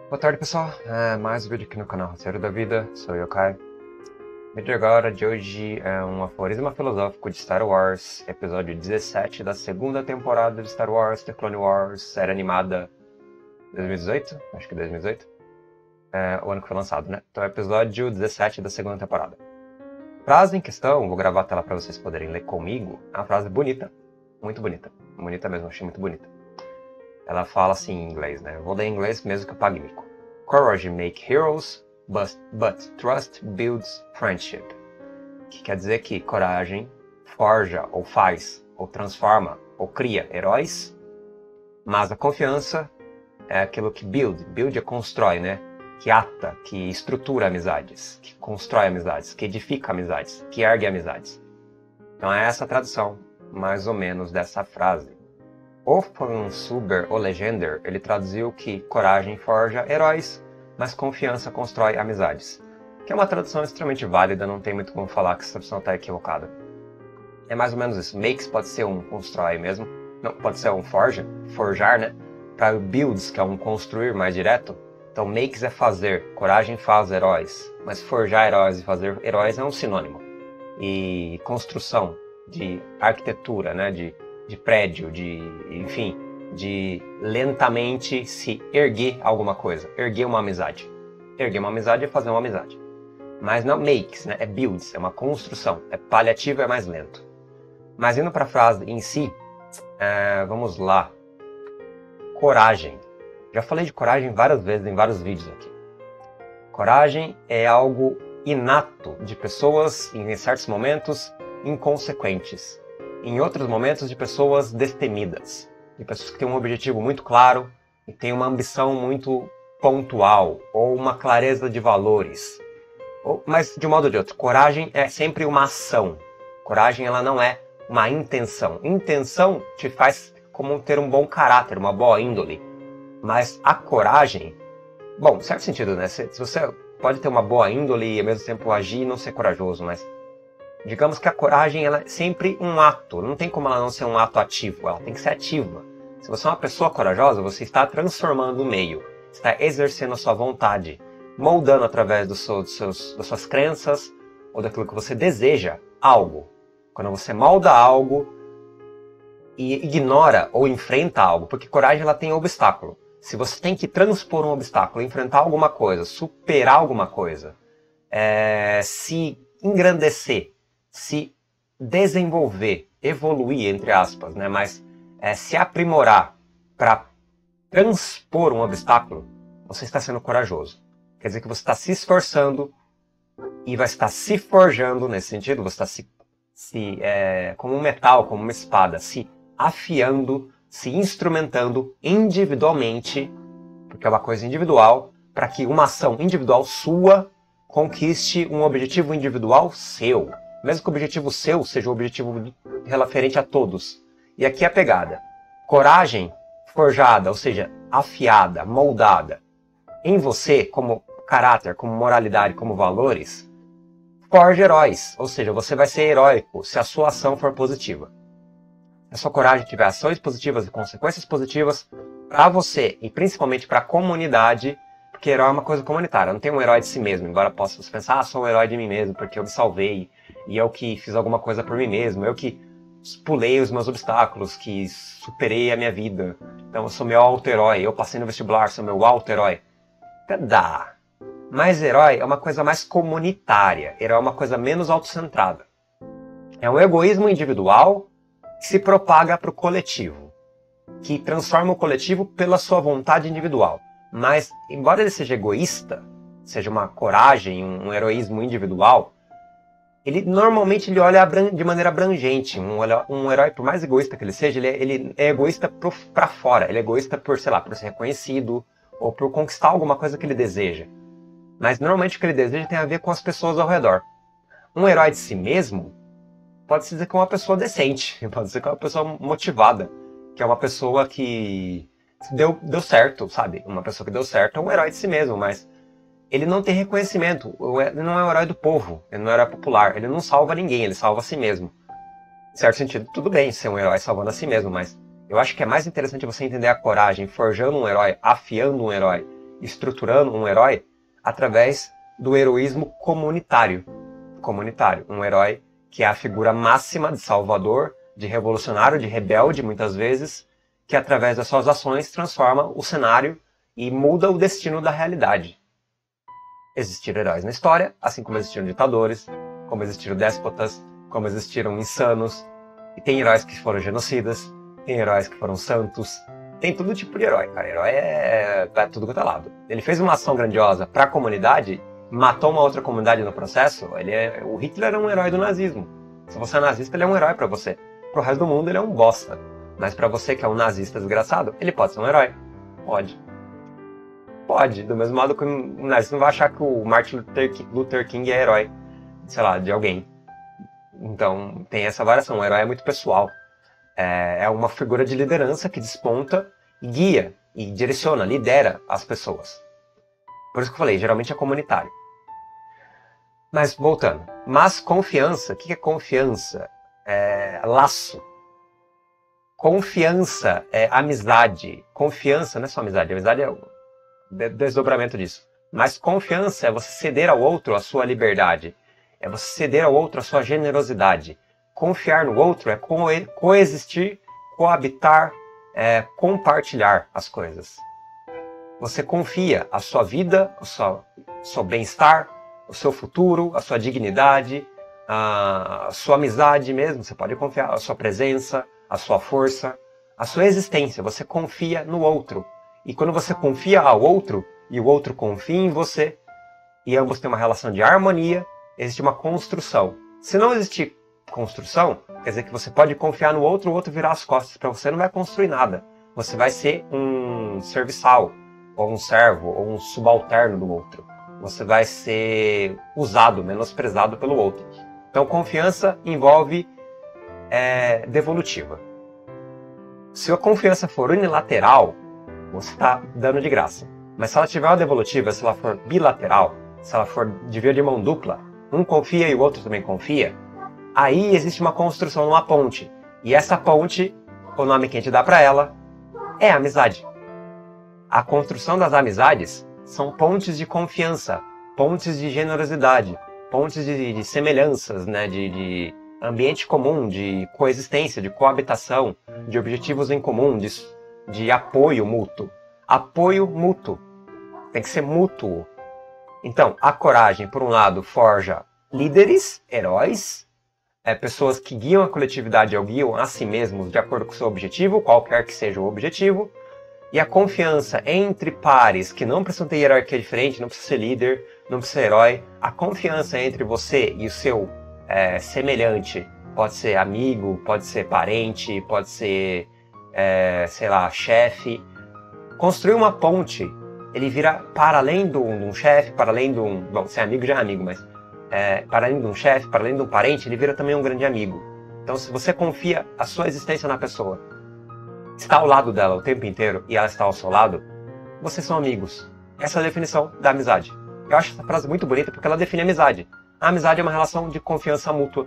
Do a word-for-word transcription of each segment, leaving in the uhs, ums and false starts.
Boa tarde, pessoal. É, mais um vídeo aqui no canal Roteiro da Vida. Sou eu, Kai. O vídeo agora de hoje é um aforisma filosófico de Star Wars, episódio dezessete da segunda temporada de Star Wars, The Clone Wars, série animada dois mil e dezoito, acho que dois mil e dezoito, é, o ano que foi lançado, né? Então é o episódio dezessete da segunda temporada. A frase em questão, vou gravar a tela para vocês poderem ler comigo, é uma frase bonita, muito bonita, bonita mesmo, achei muito bonita. Ela fala assim em inglês, né? Eu vou ler em inglês mesmo que eu pague mico. Courage make heroes, but, but trust builds friendship. Que quer dizer que coragem forja, ou faz, ou transforma, ou cria heróis, mas a confiança é aquilo que build. Build é constrói, né? Que ata, que estrutura amizades, que constrói amizades, que edifica amizades, que ergue amizades. Então é essa a tradução, mais ou menos, dessa frase. O Von Suber, o Legender, ele traduziu que coragem forja heróis, mas confiança constrói amizades. Que é uma tradução extremamente válida, não tem muito como falar que essa tradução está equivocada. É mais ou menos isso. Makes pode ser um constrói mesmo, não, pode ser um forja, forjar, né? Para builds, que é um construir mais direto. Então makes é fazer, coragem faz heróis, mas forjar heróis e fazer heróis é um sinônimo. E construção de arquitetura, né? De de prédio, de, enfim, de lentamente se erguer alguma coisa, erguer uma amizade. Erguer uma amizade é fazer uma amizade. Mas não makes, né? É builds, é uma construção, é paliativo, é mais lento. Mas indo para a frase em si, é, vamos lá. Coragem. Já falei de coragem várias vezes em vários vídeos aqui. Coragem é algo inato de pessoas, em certos momentos, inconsequentes. Em outros momentos, de pessoas destemidas, de pessoas que têm um objetivo muito claro e têm uma ambição muito pontual, ou uma clareza de valores. Ou, mas, de um modo ou de outro, coragem é sempre uma ação. Coragem ela não é uma intenção. Intenção te faz como ter um bom caráter, uma boa índole. Mas a coragem, bom, em certo sentido, né? Se, se você pode ter uma boa índole e ao mesmo tempo agir e não ser corajoso, mas digamos que a coragem ela é sempre um ato, não tem como ela não ser um ato ativo, ela tem que ser ativa. Se você é uma pessoa corajosa, você está transformando o meio, está exercendo a sua vontade, moldando através do seu, dos seus, das suas crenças ou daquilo que você deseja algo. Quando você molda algo e ignora ou enfrenta algo, porque coragem ela tem obstáculo. Se você tem que transpor um obstáculo, enfrentar alguma coisa, superar alguma coisa, é, se engrandecer, se desenvolver, evoluir, entre aspas, né? Mas é, se aprimorar para transpor um obstáculo, você está sendo corajoso. Quer dizer que você está se esforçando e vai estar se forjando nesse sentido, você está se, se é, como um metal, como uma espada, se afiando, se instrumentando individualmente, porque é uma coisa individual, para que uma ação individual sua conquiste um objetivo individual seu. Mesmo que o objetivo seu seja um objetivo referente a todos. E aqui é a pegada. Coragem forjada, ou seja, afiada, moldada em você, como caráter, como moralidade, como valores, forja heróis. Ou seja, você vai ser heróico se a sua ação for positiva. Se a sua coragem tiver ações positivas e consequências positivas para você e principalmente para a comunidade, porque herói é uma coisa comunitária, não tem um herói de si mesmo, embora possa pensar, ah, sou um herói de mim mesmo porque eu me salvei, e eu que fiz alguma coisa por mim mesmo, eu que pulei os meus obstáculos, que superei a minha vida, então eu sou meu auto-herói, eu passei no vestibular, sou meu auto-herói. Dá. Mas herói é uma coisa mais comunitária, herói é uma coisa menos autocentrada. É um egoísmo individual que se propaga para o coletivo, que transforma o coletivo pela sua vontade individual. Mas, embora ele seja egoísta, seja uma coragem, um heroísmo individual, ele normalmente ele olha de maneira abrangente. Um, um herói, por mais egoísta que ele seja, ele é, ele é egoísta para fora. Ele é egoísta por, sei lá, por ser reconhecido ou por conquistar alguma coisa que ele deseja. Mas normalmente o que ele deseja tem a ver com as pessoas ao redor. Um herói de si mesmo pode-se dizer que é uma pessoa decente, pode ser que é uma pessoa motivada, que é uma pessoa que Deu, deu certo, sabe? Uma pessoa que deu certo é um herói de si mesmo, mas ele não tem reconhecimento. Ele não é o herói do povo, ele não é o herói popular, ele não salva ninguém, ele salva a si mesmo. Em certo sentido, tudo bem ser um herói salvando a si mesmo, mas eu acho que é mais interessante você entender a coragem forjando um herói, afiando um herói estruturando um herói através do heroísmo comunitário. Comunitário. Um herói que é a figura máxima de salvador, de revolucionário, de rebelde, muitas vezes, que através das suas ações transforma o cenário e muda o destino da realidade. Existiram heróis na história, assim como existiram ditadores, como existiram déspotas, como existiram insanos, e tem heróis que foram genocidas, tem heróis que foram santos, tem todo tipo de herói, cara. Herói é, é tudo quanto é lado. Ele fez uma ação grandiosa para a comunidade, matou uma outra comunidade no processo. Ele é, o Hitler é um herói do nazismo. Se você é nazista, ele é um herói para você. Pro resto do mundo, ele é um bosta. Mas para você que é um nazista desgraçado, ele pode ser um herói. Pode. Pode. Do mesmo modo que um nazista não vai achar que o Martin Luther King é herói, sei lá, de alguém. Então, tem essa variação. O herói é muito pessoal. É uma figura de liderança que desponta e guia, e direciona, lidera as pessoas. Por isso que eu falei, geralmente é comunitário. Mas, voltando. Mas confiança, o que é confiança? É laço. Confiança é amizade. Confiança não é só amizade, amizade é o desdobramento disso. Mas confiança é você ceder ao outro a sua liberdade. É você ceder ao outro a sua generosidade. Confiar no outro é co coexistir, coabitar, é compartilhar as coisas. Você confia a sua vida, o seu, seu bem-estar, o seu futuro, a sua dignidade, a sua amizade mesmo. Você pode confiar a sua presença, a sua força, a sua existência. Você confia no outro. E quando você confia ao outro, e o outro confia em você, e ambos têm uma relação de harmonia, existe uma construção. Se não existir construção, quer dizer que você pode confiar no outro, o outro virar as costas para você, não vai construir nada. Você vai ser um serviçal, ou um servo, ou um subalterno do outro. Você vai ser usado, menosprezado pelo outro. Então, confiança envolve é, devolutiva. Se a confiança for unilateral, você está dando de graça. Mas se ela tiver uma devolutiva, se ela for bilateral, se ela for de via de mão dupla, um confia e o outro também confia, aí existe uma construção numa ponte. E essa ponte, o nome que a gente dá para ela, é amizade. A construção das amizades são pontes de confiança, pontes de generosidade, pontes de, de semelhanças, né? de, de ambiente comum, de coexistência, de coabitação, de objetivos em comum, de, de apoio mútuo. Apoio mútuo. Tem que ser mútuo. Então, a coragem, por um lado, forja líderes, heróis, É, pessoas que guiam a coletividade ou guiam a si mesmos de acordo com o seu objetivo, qualquer que seja o objetivo. E a confiança entre pares, que não precisam ter hierarquia diferente, não precisa ser líder, não precisa ser herói. A confiança entre você e o seu é, semelhante, pode ser amigo, pode ser parente, pode ser, é, sei lá, chefe. Construir uma ponte, ele vira para além de um chefe, para além de um... Bom, ser amigo já é amigo, mas... É, para além de um chefe, para além de um parente, ele vira também um grande amigo. Então, se você confia a sua existência na pessoa, está ao lado dela o tempo inteiro e ela está ao seu lado, vocês são amigos. Essa é a definição da amizade. Eu acho essa frase muito bonita porque ela define a amizade. A amizade é uma relação de confiança mútua,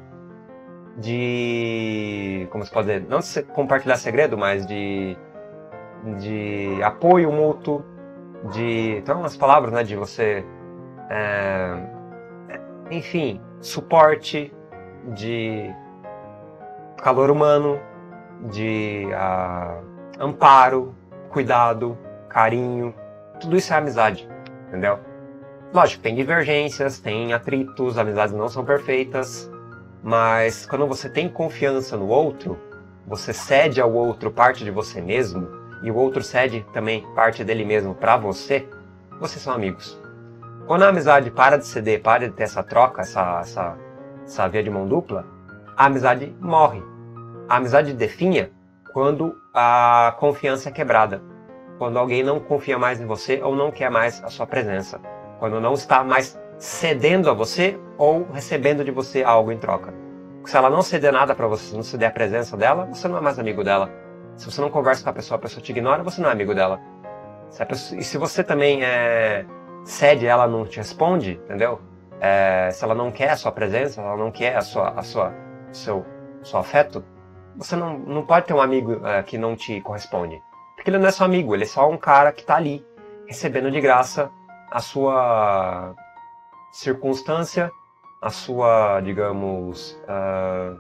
de... como se pode dizer? Não de compartilhar segredo, mas de... de apoio mútuo, de... então, umas palavras, né, de você... É... enfim, suporte, de calor humano, de uh, amparo, cuidado, carinho, tudo isso é amizade, entendeu? Lógico, tem divergências, tem atritos, amizades não são perfeitas, mas quando você tem confiança no outro, você cede ao outro parte de você mesmo, e o outro cede também parte dele mesmo para você, vocês são amigos. Quando a amizade para de ceder, para de ter essa troca, essa, essa, essa via de mão dupla, a amizade morre. A amizade definha quando a confiança é quebrada. Quando alguém não confia mais em você ou não quer mais a sua presença. Quando não está mais cedendo a você ou recebendo de você algo em troca. Se ela não ceder nada para você, não ceder a presença dela, você não é mais amigo dela. Se você não conversa com a pessoa, a pessoa te ignora, você não é amigo dela. Se a pessoa, e se você também é... cede, ela não te responde, entendeu? É, se ela não quer a sua presença, ela não quer a sua, a sua, seu, seu afeto, você não, não pode ter um amigo é, que não te corresponde. Porque ele não é seu amigo, ele é só um cara que tá ali, recebendo de graça a sua circunstância, a sua, digamos, uh,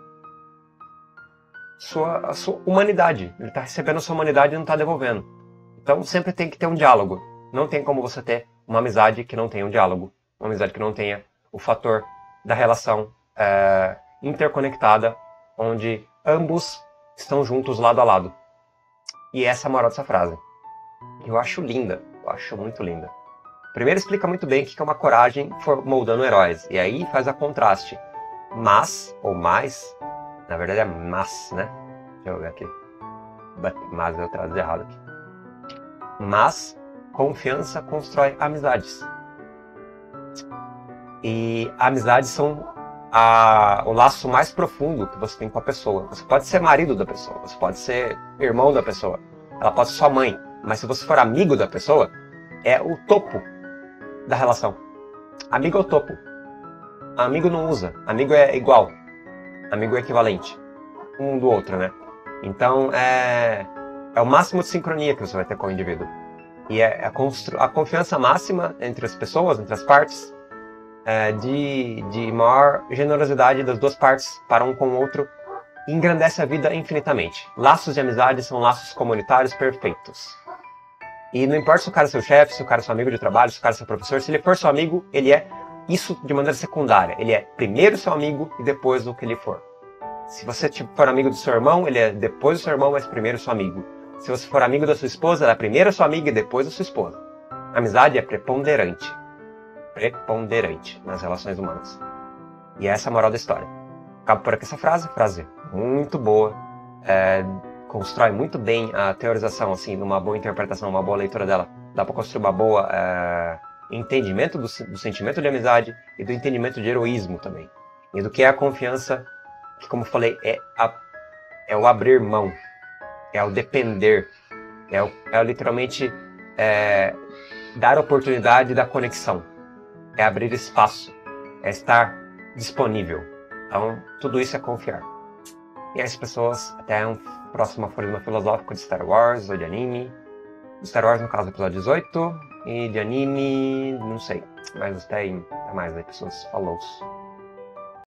sua, a sua humanidade. Ele está recebendo a sua humanidade e não está devolvendo. Então sempre tem que ter um diálogo. Não tem como você ter uma amizade que não tenha um diálogo. Uma amizade que não tenha o fator da relação uh, interconectada, onde ambos estão juntos lado a lado. E essa é a moral dessa frase. Eu acho linda, eu acho muito linda. Primeiro explica muito bem o que é uma coragem moldando heróis. E aí faz a contraste. Mas, ou mais, na verdade é mas, né? Deixa eu ver aqui. Mas eu traduzi errado aqui. Mas, confiança constrói amizades. E amizades são a, o laço mais profundo que você tem com a pessoa. Você pode ser marido da pessoa, você pode ser irmão da pessoa, ela pode ser sua mãe. Mas se você for amigo da pessoa, é o topo da relação. Amigo é o topo. Amigo não usa. Amigo é igual. Amigo é equivalente. Um do outro, né? Então, é, é o máximo de sincronia que você vai ter com o indivíduo. E é a, constru... a confiança máxima entre as pessoas, entre as partes, é de, de maior generosidade das duas partes para um com o outro, e engrandece a vida infinitamente. Laços de amizade são laços comunitários perfeitos. E não importa se o cara é seu chefe, se o cara é seu amigo de trabalho, se o cara é seu professor, se ele for seu amigo, ele é isso de maneira secundária. Ele é primeiro seu amigo e depois o que ele for. Se você tipo, for amigo do seu irmão, ele é depois do seu irmão, mas primeiro seu amigo. Se você for amigo da sua esposa, ela é primeiro sua amiga e depois a sua esposa. A amizade é preponderante. Preponderante nas relações humanas. E essa é a moral da história. Acabo por aqui essa frase, frase muito boa. É... constrói muito bem a teorização, assim, numa boa interpretação, uma boa leitura dela. Dá para construir uma boa é, entendimento do, do sentimento de amizade e do entendimento de heroísmo também. E do que é a confiança, que, como eu falei, é, a, é o abrir mão, é o depender, é, o, é literalmente é, dar oportunidade da conexão, é abrir espaço, é estar disponível. Então, tudo isso é confiar. E as pessoas, até um próximo aforismo filosófico de Star Wars ou de anime. De Star Wars, no caso, episódio dezoito. E de anime, não sei. Mas até, até mais aí, pessoas. Falou.